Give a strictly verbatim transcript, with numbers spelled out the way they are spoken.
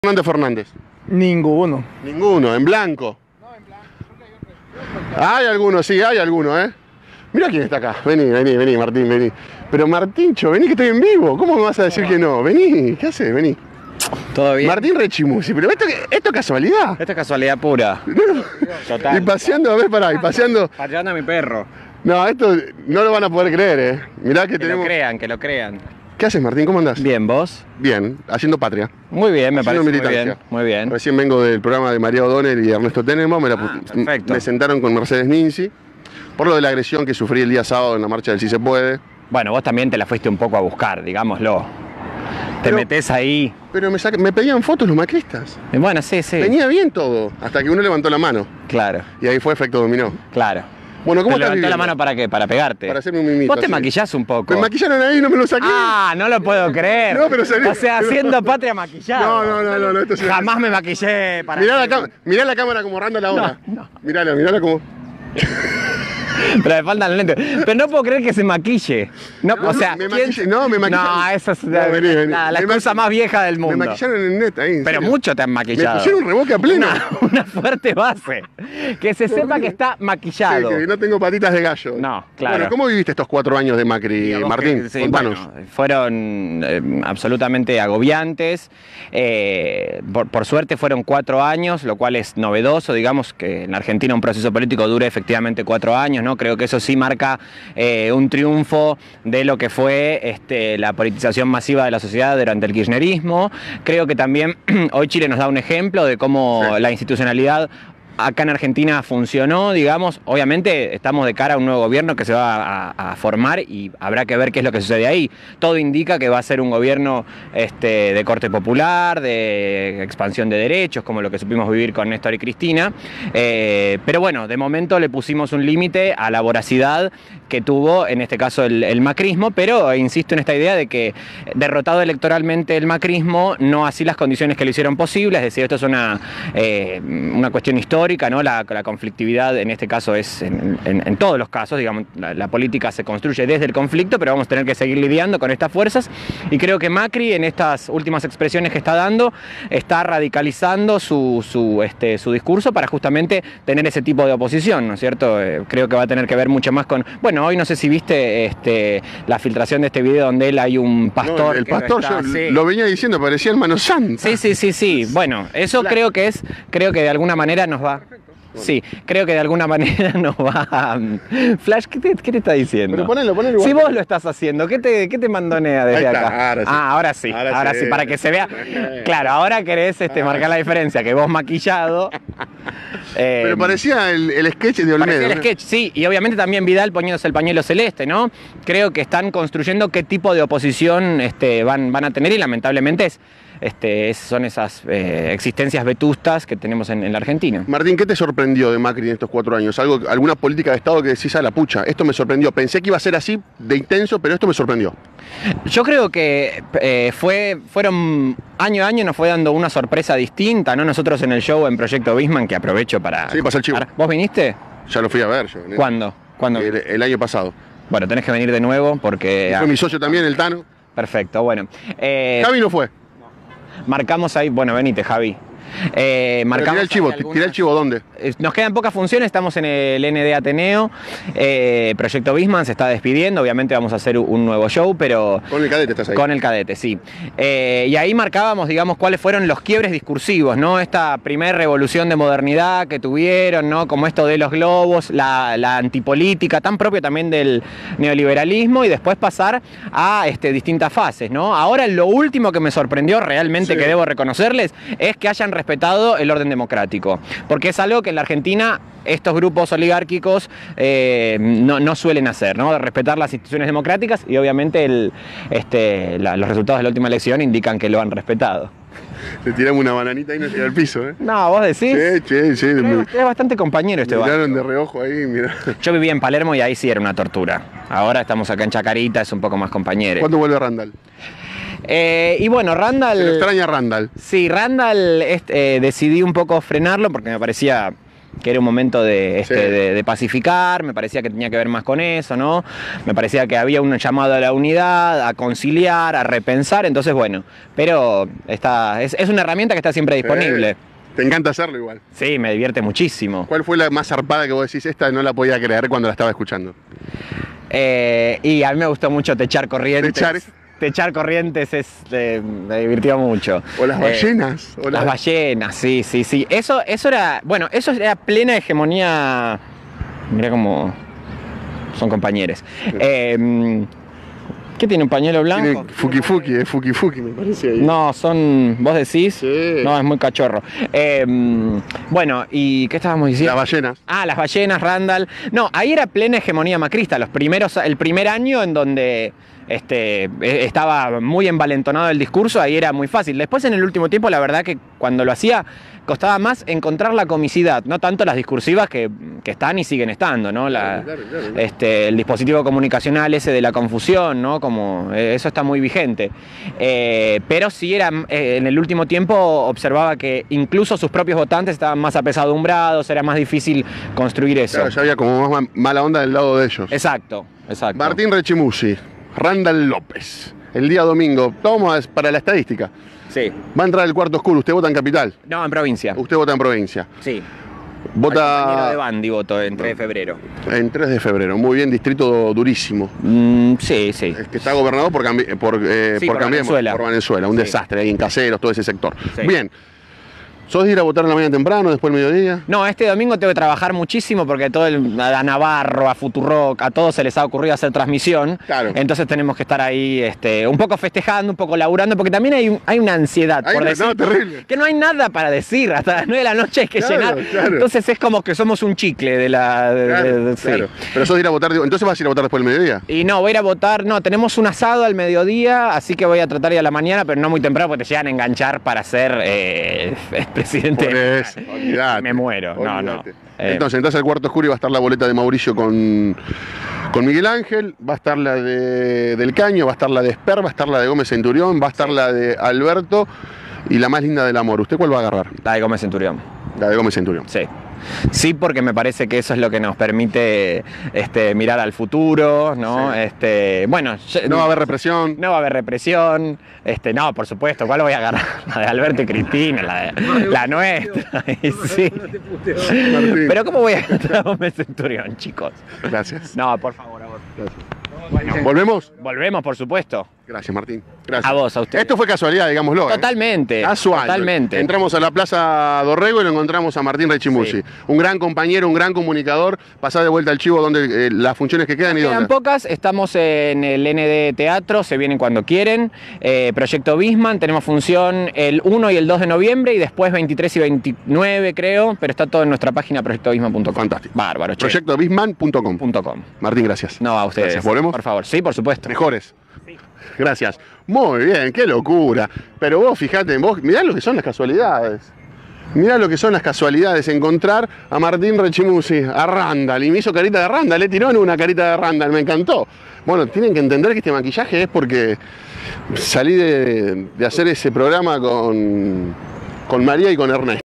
Fernández Fernández. Ninguno. Ninguno, en blanco. No, en blanco. Hay algunos, sí, hay algunos, ¿eh? Mira quién está acá. Vení, vení, vení, Martín, vení. Pero Martincho, vení que estoy en vivo. ¿Cómo me vas a decir que no? Vení, ¿qué haces? Vení. ¿Todo bien? Martín Rechimusi, pero esto, esto es casualidad. Esto es casualidad pura. Total. Y paseando, a ver, pará, y paseando. Pateando a mi perro. No, esto no lo van a poder creer, ¿eh? Mirá que, Que tenemos. lo crean, que lo crean. ¿Qué haces, Martín? ¿Cómo andás? Bien, ¿vos? Bien, haciendo patria. Muy bien, me Haciendo parece muy militancia. bien. Muy bien. Recién vengo del programa de María O'Donnell y Ernesto Tenenbaum. Me, la Ah, pu- perfecto. me sentaron con Mercedes Ninzi por lo de la agresión que sufrí el día sábado en la marcha del Sí Se Puede. Bueno, vos también te la fuiste un poco a buscar, digámoslo. Te Pero- metés ahí. Pero me, saca- me pedían fotos los macristas. Y bueno, sí, sí. Venía bien todo, hasta que uno levantó la mano. Claro, Y ahí fue efecto dominó. claro. Bueno, ¿cómo ¿Te estás levantó la viviendo? mano para qué? ¿Para pegarte? Para hacerme un mimito. Vos te así. maquillás un poco. Me maquillaron ahí y no me lo saqué. Ah, no lo puedo creer. No, pero salió- O sea, haciendo patria maquillado. No, no, no, no, no, esto sí- Jamás me maquillé para. Mirá la, cam- mirá la cámara como randa la hora. No, no. Mirala, mirala como. Pero me faltan lentes. Pero no puedo creer que se maquille. No, No, o sea, me ¿quién- maquillé- no, me maquillaron. No, eso es No, la, vení, vení. la- la Me excusa maqui- más vieja del mundo. Me maquillaron en net ahí. en Pero serio. mucho te han Me maquillado. pusieron un reboque a pleno. Una, una fuerte base. Que se sepa que está maquillado. Sí, que no tengo patitas de gallo. No, claro. Bueno, ¿cómo viviste estos cuatro años de Macri, Digamos Martín? que, sí, Contanos. bueno, fueron eh, absolutamente agobiantes. Eh, por, por suerte fueron cuatro años, lo cual es novedoso, digamos, que en Argentina un proceso político dure efectivamente cuatro años, ¿no? Creo que eso sí marca eh, un triunfo de lo que fue este, la politización masiva de la sociedad durante el kirchnerismo. Creo que también hoy Chile nos da un ejemplo de cómo Sí. la institucionalidad acá en Argentina funcionó, digamos. Obviamente estamos de cara a un nuevo gobierno que se va a, a formar y habrá que ver qué es lo que sucede ahí. Todo indica que va a ser un gobierno este, de corte popular, de expansión de derechos, como lo que supimos vivir con Néstor y Cristina. Eh, pero bueno, de momento le pusimos un límite a la voracidad que tuvo, en este caso, el, el macrismo, pero insisto en esta idea de que derrotado electoralmente el macrismo, no así las condiciones que lo hicieron posible, es decir, esto es una, eh, una cuestión histórica, ¿no? La, la conflictividad en este caso es en, en, en todos los casos, digamos, la, la política se construye desde el conflicto, pero vamos a tener que seguir lidiando con estas fuerzas y creo que Macri en estas últimas expresiones que está dando está radicalizando su, su, este, su discurso para justamente tener ese tipo de oposición, ¿no es cierto? Eh, creo que va a tener que ver mucho más con, bueno, hoy no sé si viste este, la filtración de este video donde él hay un pastor. No, el que pastor, está- yo sí. lo venía diciendo, parecía hermano Santa. Sí, sí, sí, sí. Bueno, eso Claro. creo que es, creo que de alguna manera nos va. Sí, creo que de alguna manera nos va a... Flash, ¿qué te, qué te está diciendo? Pero ponelo, ponelo igual. Si vos lo estás haciendo, ¿qué te, qué te mandonea desde Ahí está, acá? ahora sí. Ah, ahora sí, ahora, Ahora sí. sí. para que se vea. Claro, ahora querés este, marcar la diferencia, que vos maquillado. eh, Pero parecía el, el sketch de Olmedo. Parecía el ¿no? sketch, sí, y obviamente también Vidal poniéndose el pañuelo celeste, ¿no? Creo que están construyendo qué tipo de oposición este, van, van a tener y lamentablemente es, este, es- son esas eh, existencias vetustas que tenemos en, en la Argentina. Martín, ¿qué te sorprendió de Macri en estos cuatro años? ¿Algo, ¿Alguna política de Estado que decís a la pucha? Esto me sorprendió. Pensé que iba a ser así de intenso, pero esto me sorprendió. Yo creo que eh, fue, fueron año a año nos fue dando una sorpresa distinta, ¿no? Nosotros en el show en Proyecto Bisman, que aprovecho para... Sí, pasa el chivo. ¿Vos viniste? Ya lo fui a ver yo. ¿no? ¿Cuándo? ¿Cuándo? El, el año pasado. Bueno, tenés que venir de nuevo porque... Y fue mi socio también, el Tano. Perfecto, bueno. Eh, Javi no fue. marcamos ahí, bueno, venite Javi. Eh, Pero marcamos tirá el chivo, ahí algunas- tirá el chivo ¿dónde? Eh, Nos quedan pocas funciones, estamos en el N D Ateneo, eh, Proyecto Bisman se está despidiendo, obviamente vamos a hacer un nuevo show, pero Con el cadete estás ahí. con el cadete, sí. Eh, y ahí marcábamos, digamos, cuáles fueron los quiebres discursivos, ¿no? Esta primera revolución de modernidad que tuvieron, ¿no? Como esto de los globos, la, la antipolítica, tan propio también del neoliberalismo, y después pasar a este, distintas fases, ¿no? Ahora lo último que me sorprendió realmente, Sí. que debo reconocerles, es que hayan respetado el orden democrático. Porque es algo que en la Argentina estos grupos oligárquicos eh, no, no suelen hacer, ¿no? Respetar las instituciones democráticas y obviamente el, este, la- los resultados de la última elección indican que lo han respetado. Te tiramos una bananita y nos tira al piso, ¿eh? No, vos decís. Sí, sí, sí. Es, Me, es bastante compañero este me barrio. miraron de reojo ahí, mira. Yo vivía en Palermo y ahí sí era una tortura. Ahora estamos acá en Chacarita, es un poco más compañero. ¿Cuándo vuelve Randall? Eh, y bueno, Randall... Se lo extraña Randall. Sí, Randall este, eh, decidí un poco frenarlo porque me parecía que era un momento de, este, Sí. de, de pacificar, me parecía que tenía que ver más con eso, ¿no? Me parecía que había un llamado a la unidad, a conciliar, a repensar, entonces bueno, pero está, es, es una herramienta que está siempre disponible. Eh, Te encanta hacerlo igual. Sí, me divierte muchísimo. ¿Cuál fue la más zarpada que vos decís? Esta no la podía creer cuando la estaba escuchando. Eh, y a mí me gustó mucho Techar Corrientes. Techar es- Techar Corrientes es, eh, me divirtió mucho. O las Eh, ballenas. o Las ballenas, sí, sí, sí. Eso, eso era, bueno, eso era plena hegemonía. Mira cómo son compañeros. Eh, ¿Qué tiene un pañuelo blanco? Tiene fuki fuki, es fuki fuki, me parece ahí. No, son. ¿Vos decís? Sí. No, es muy cachorro. Eh, bueno, ¿y qué estábamos diciendo? Las ballenas. Ah, las ballenas, Randall. No, ahí era plena hegemonía macrista. Los primeros, el primer año en donde este, estaba muy envalentonado el discurso, ahí era muy fácil. Después, en el último tiempo, la verdad que cuando lo hacía, costaba más encontrar la comicidad, no tanto las discursivas que, que están y siguen estando, ¿no? La, Claro, claro, claro. Este, el dispositivo comunicacional ese de la confusión, ¿no? Como eh, eso está muy vigente. Eh, pero sí era, eh, en el último tiempo observaba que incluso sus propios votantes estaban más apesadumbrados, era más difícil construir eso. Claro, ya había como más mala onda del lado de ellos. Exacto, exacto. Martín Rechimusi, Randall López. El día domingo, vamos a- para la estadística. Sí. Va a entrar el cuarto oscuro, usted vota en capital, No, en provincia. usted vota en provincia. Sí. Al compañero de Vota Bandi voto en tres de febrero. en tres de febrero, muy bien, distrito durísimo. Mm, sí, sí. Es que está gobernado por, Cambi- por, eh, Sí, por, por Cambiemos, Venezuela. por Venezuela, un Sí. desastre ahí en Caseros, todo ese sector. Sí. Bien, ¿sos de ir a votar en la mañana temprano, después del mediodía? No, este domingo tengo que trabajar muchísimo porque todo el, a Navarro, a Futurock, a todos se les ha ocurrido hacer transmisión. Claro. Entonces tenemos que estar ahí este, un poco festejando, un poco laburando, porque también hay, un- hay una ansiedad Hay por una- decir. no, terrible. Que no hay nada para decir, hasta las nueve de la noche hay que Claro, llenar. claro. Entonces es como que somos un chicle de la. de- Claro, de- de- sí. claro. Pero sos de ir a votar, digo, entonces vas a ir a votar después del mediodía. Y no, voy a ir a votar, no, tenemos un asado al mediodía, así que voy a tratar de ir a la mañana, pero no muy temprano porque te llegan a enganchar para ser eh, presidente. Por eso, olvidate, Me muero, no, no. olvidate. Eh, Entonces, entras al cuarto oscuro y va a estar la boleta de Mauricio con, con Miguel Ángel, va a estar la de Del Caño, va a estar la de Esper, va a estar la de Gómez Centurión, va a estar la de Alberto y la más linda del amor. ¿Usted cuál va a agarrar? La de Gómez Centurión. La de Gómez Centurión. Sí. Sí, porque me parece que eso es lo que nos permite este, mirar al futuro, ¿no? Sí. Este, bueno, yo- No va a haber represión. no va a haber represión, este, no, por supuesto, ¿cuál voy a agarrar? La de Alberto y Cristina, la, de, la nuestra, y sí. Martín. Pero ¿cómo voy a agarrar a Gómez Centurión, chicos? Gracias. No, por favor, a vos. ¿Volvemos? Volvemos, por supuesto. Gracias, Martín. Gracias. A vos, a usted. Esto fue casualidad, digámoslo. ¿eh? Totalmente. Casual. Totalmente. Entramos a la Plaza Dorrego y lo encontramos a Martín Rechimusi. Sí. Un gran compañero, un gran comunicador. Pasá de vuelta al chivo donde eh, las funciones que quedan y Quedan dónde. pocas, estamos en el N D Teatro, se vienen cuando quieren. Eh, Proyecto Bisman, tenemos función el uno y el dos de noviembre y después veintitrés y veintinueve creo, pero está todo en nuestra página proyecto bisman punto com. Fantástico. Bárbaro, che. proyecto bisman punto com. Punto com. Martín, gracias. No, a ustedes. Gracias. ¿Volvemos? Por favor. Sí, por supuesto. Mejores. Gracias. Muy bien, qué locura. Pero vos fijate, vos mirá lo que son las casualidades. Mirá lo que son las casualidades, encontrar a Martín Rechimusi, a Randall, y me hizo carita de Randall, le tiró en una carita de Randall, me encantó. Bueno, tienen que entender que este maquillaje es porque salí de, de hacer ese programa con, con María y con Ernesto.